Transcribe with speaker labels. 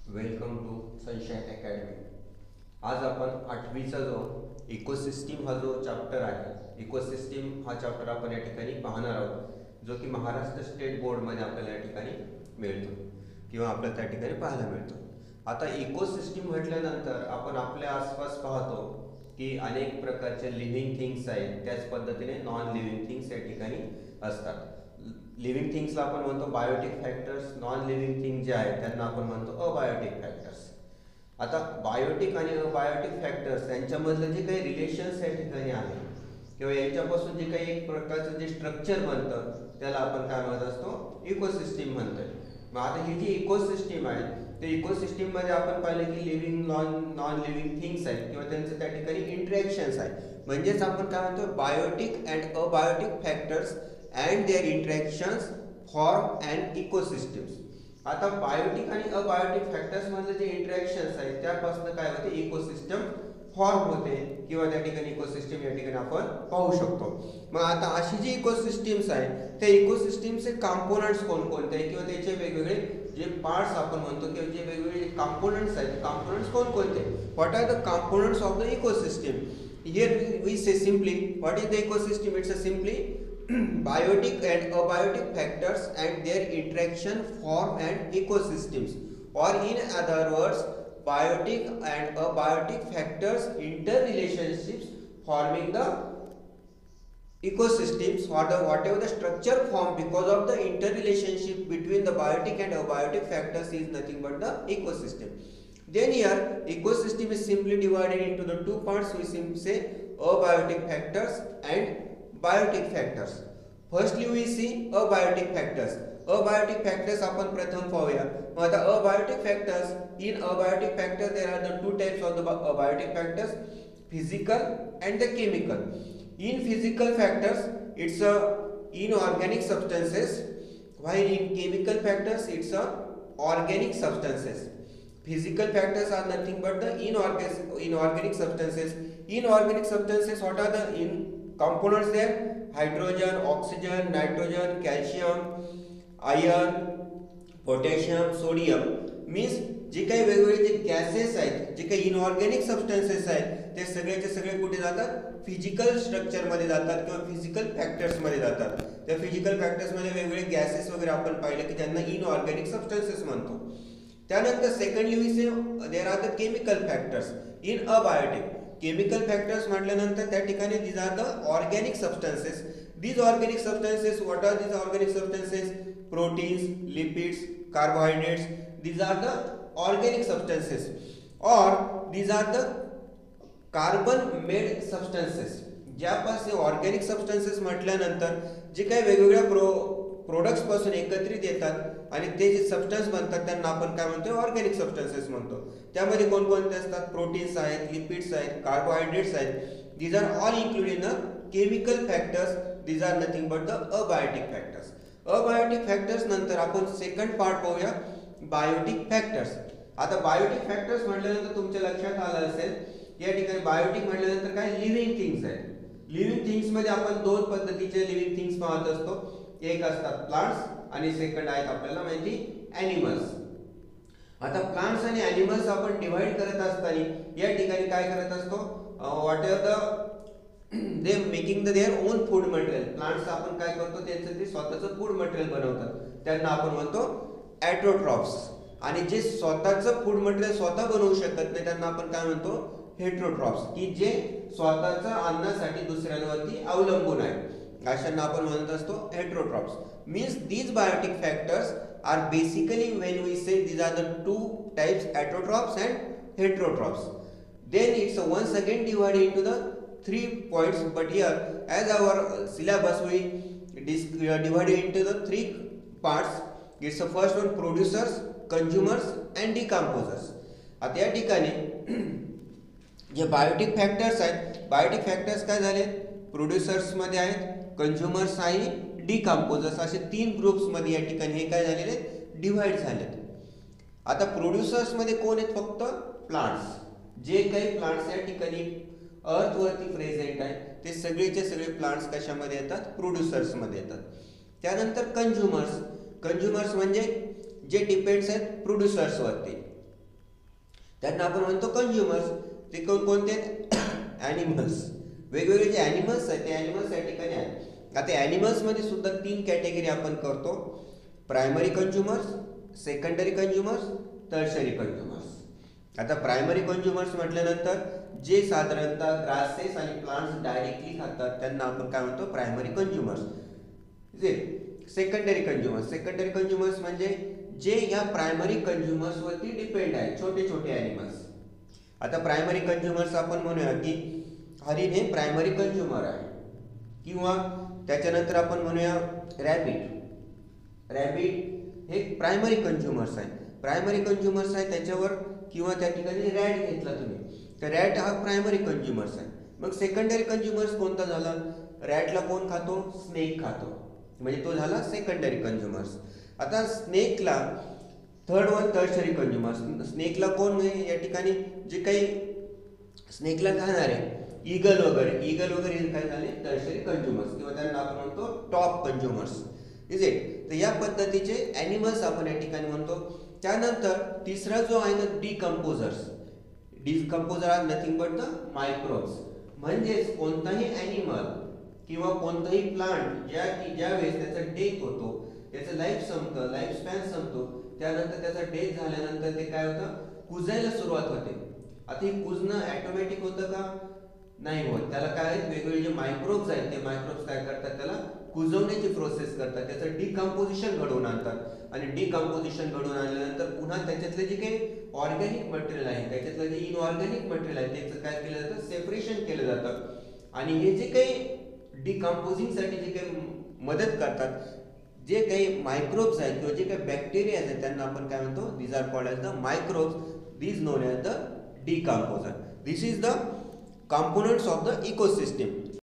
Speaker 1: Welcome to sunshine academy. आज आपण 8वीचा जो इकोसिस्टीम हा जो चॅप्टर आहे, इकोसिस्टीम हा चॅप्टर आपण या ठिकाणी पाहणार आहोत, जो की महाराष्ट्र स्टेट बोर्डमध्ये आपल्याला या ठिकाणी मिळतो किंवा आपल्याला त्या ठिकाणी पाहायला मिळतो. आता इकोसिस्टीम म्हटल्यानंतर आपण आपल्या आसपास पाहतो की अनेक प्रकारचे लिव्हिंग थिंग्स आहेत, त्याच पद्धतीने नॉन लिव्हिंग थिंग्स या ठिकाणी असतात. लिव्हिंग थिंग्सला आपण म्हणतो biotic factors, non living thing जे आहेत त्यांना आपण म्हणतो अबायोटिक फॅक्टर्स. आता बायोटिक आणि अबायोटिक फॅक्टर्स यांच्यामधलं जे काही रिलेशन्स या ठिकाणी आहे किंवा यांच्यापासून जे काही एक प्रकारचं जे स्ट्रक्चर बनतं त्याला आपण काय म्हणत असतो, इकोसिस्टीम म्हणतोय. मग आता ही जी इकोसिस्टीम आहे ते इकोसिस्टीममध्ये आपण पाहिलं की लिव्हिंग नॉन लिव्हिंग थिंग्स आहेत किंवा त्यांचं त्या ठिकाणी इंटरॅक्शन्स आहेत. म्हणजेच आपण काय म्हणतो biotic and abiotic factors and their interactions form an ecosystems. आता बायोटिक आणि अबायोटिक फॅक्टर्स मधले जे इंटरॅक्शन्स आहेत त्यापासून काय होते, इकोसिस्टम फॉर्म होते किंवा त्या ठिकाणी इकोसिस्टम या ठिकाणी आपण पाहू शकतो. मग आता अशी जी इकोसिस्टम्स आहेत त्या इकोसिस्टमचे कंपोनंट्स कोणकोणते किंवा त्याचे वेगवेगळे जे पार्ट्स आपण म्हणतो किंवा जे वेगवेगळे कंपोनंट्स आहेत, कंपोनंट्स कोणकोणते, what are the components of the ecosystem. Here we say simply what is the ecosystem. It's a simply biotic and abiotic factors and their interaction form an ecosystems, or in other words biotic and abiotic factors interrelationships forming the ecosystems, or the whatever the structure formed because of the interrelationship between the biotic and abiotic factors is nothing but the ecosystem. Then here ecosystem is simply divided into the two parts. We simply say abiotic factors and biotic factors. Firstly we see abiotic factors. Abiotic factors आपण प्रथम पाहूया. मग आता abiotic factors, in abiotic factors there are the two types of the abiotic factors, physical and the chemical. In physical factors it's a inorganic substances, while in chemical factors it's a organic substances. Physical factors are nothing but the inorganic substances. Inorganic substances, what are the components there? Hydrogen, oxygen, nitrogen, calcium, iron, potassium, sodium. Means जे काही वेगवेगळे जे gases आहेत, जे काही inorganic substances आहेत ते सगळेचे सगळे कुठे जातात, फिजिकल स्ट्रक्चर मध्ये जातात किंवा फिजिकल फॅक्टर्स मध्ये जातात. त्या फिजिकल फॅक्टर्स मध्ये वेगवेगळे गॅसेस वगैरे आपण पाहिले की त्यांना इनऑर्गॅनिक सबस्टन्सेस म्हणतो. त्यानंतर secondly we say there are the chemical factors in abiotic. Chemical factors म्हटल्यानंतर त्या ठिकाणी these are the organic substances. These organic substances, what are these organic substances? Proteins, lipids, carbohydrates. These are the organic substances, or these are the carbon made substances. ज्यापासून organic substances म्हटल्यानंतर जे काही वेगवेगळ्या products पासून एकत्रित येतात आणि ते जे सबस्टन्स बनतात त्यांना आपण काय म्हणतो, ऑर्गॅनिक सबस्टन्सेस म्हणतो. त्यामध्ये कोणकोणते असतात, प्रोटीन्स आहेत, लिपिड्स आहेत, कार्बोहायड्रेट्स आहेत. These are all included in chemical factors. These are nothing but the abiotic factors. Abiotic factors नंतर आपण सेकंड पार्ट पाहूया, बायोटिक फॅक्टर्स. आता बायोटिक फॅक्टर्स म्हटल्यानंतर तुमच्या लक्षात आलं असेल या ठिकाणी बायोटिक म्हटल्यानंतर काय, लिव्हिंग थिंग्स आहेत. लिव्हिंग थिंग्स मध्ये आपण दोन पद्धतीचे लिव्हिंग थिंग्स पाहत असतो. एक असतात प्लांट्स आणि सेकंड आहेत आपल्याला माहिती ॲनिमल्स. आता प्लांट्स आणि ॲनिमल्स आपण डिवाइड करत असताना या ठिकाणी काय करत असतो, what ever the they making the their own food material. Plants आपण काय करतो, त्यांचं ते स्वतःचं फूड मटेरियल बनवतात, त्यांना आपण म्हणतो ॲट्रोट्रॉप्स. आणि जे स्वतःचं फूड मटेरियल स्वतः बनवू शकत नाही त्यांना आपण काय म्हणतो, हेट्रोट्रॉप्स, की जे स्वतःच्या अन्नासाठी दुसऱ्यांवरती अवलंबून आहे, अशांना आपण म्हणत असतो heterotrophs. Means these biotic factors are basically when we say these are the two types, heterotrophs and heterotrophs. Then it's once again divided into the 3 points, but here as our syllabus we divided into the 3 parts. It's the first one, producers, consumers and decomposers. आता या ठिकाणी जे biotic factors आहेत, biotic factors काय झाले, producers मध्ये आहेत, consumers आणि डिकम्पोजर्स, असे 3 ग्रुप्स मध्ये या ठिकाणी हे काय झालेले, डिवाइड झालेत. आता प्रोड्युसर्स मध्ये कोण आहेत, फक्त प्लांट्स. जे काही प्लांट्स या ठिकाणी अर्थ वरती प्रेझेंट आहे ते सगळेचे सगळे प्लांट्स कशामध्ये येतात, प्रोड्युसर्स मध्ये येतात. त्यानंतर कंझ्युमर्स. कंझ्युमर्स म्हणजे जे डिपेंड्स आहेत प्रोड्युसर्स वरती. त्यांना आपण म्हणतो कंझ्युमर्स. ते कोणते आहेत? ॲनिमल्स. वेगवेगळे जे ॲनिमल्स आहेत ते ॲनिमल्स या ठिकाणी आहेत. आता ॲनिमल्समध्ये सुद्धा 3 कॅटेगरी आपण करतो. Primary consumers, secondary consumers, tertiary consumers. आता प्रायमरी कंझ्युमर्स म्हटल्यानंतर जे साधारणतः ग्रासेस आणि प्लांट्स डायरेक्टली खातात त्यांना आपण काय म्हणतो? Primary consumers. जे सेकंडरी कंझ्युमर्स म्हणजे जे या प्रायमरी कंझ्युमर्स वरती डिपेंड आहे, छोटे छोटे ॲनिमल्स. आता प्रायमरी कंझ्युमर्स आपण म्हणूया की हरिण हे प्रायमरी कंझ्युमर आहे, किंवा त्याच्यानंतर आपण म्हणूया रॅबिट हे प्रायमरी कंझ्युमर्स आहे. त्याच्यावर, किंवा त्या ठिकाणी रॅट घेतला तुम्ही तर रॅट हा प्रायमरी कंझ्युमर्स आहे. मग सेकंडरी कंझ्युमर्स कोणता झाला? रॅटला कोण खातो? स्नेक खातो, म्हणजे तो झाला सेकंडरी कंझ्युमर्स. आता स्नेकला थर्ड वन टर्शरी कंझ्युमर्स. स्नेकला कोण म्हणजे या ठिकाणी जे काही स्नेकला खाणार आहे ईगल वगैरे हे काय झाले? टर्शरी कंझ्युमर्स, किंवा त्यांना आपण म्हणतो टॉप कंझ्युमर्स. Is it? तर या पद्धतीचे ॲनिमल्स आपण या ठिकाणी म्हणतो. त्यानंतर तिसरा जो आहे ना, decomposer are nothing but the microbes. म्हणजेच कोणताही ॲनिमल किंवा कोणताही प्लांट ज्या वेळेस त्याचा डेथ होतो, त्याचं लाईफ स्पॅन संपतो, त्यानंतर त्याचा डेथ झाल्यानंतर ते काय होतं? कुजायला सुरुवात होते. आता हे कुजणं ॲटोमॅटिक होतं का? नाही होत. त्याला काय आहेत? वेगवेगळे जे मायक्रोब्स आहेत ते मायक्रोब्स काय करतात? त्याला कुजवण्याची प्रोसेस करतात, त्याचं डिकंपोजिशन घडवून आणतात. आणि डिकंपोजिशन घडवून आणल्यानंतर पुन्हा त्याच्यातले जे काही ऑर्गॅनिक मटेरियल आहे, त्याच्यातलं जे इनऑर्गॅनिक मटेरियल आहे त्याचं काय केलं जातं? सेपरेशन केलं जातं. आणि हे जे काही डिकंपोजिंगसाठी जे काही मदत करतात, जे काही मायक्रोब्स आहेत किंवा जे काही बॅक्टेरिया आहेत त्यांना आपण काय म्हणतो? These are called as the microbes, these known as the decomposer. This is the components of the ecosystem.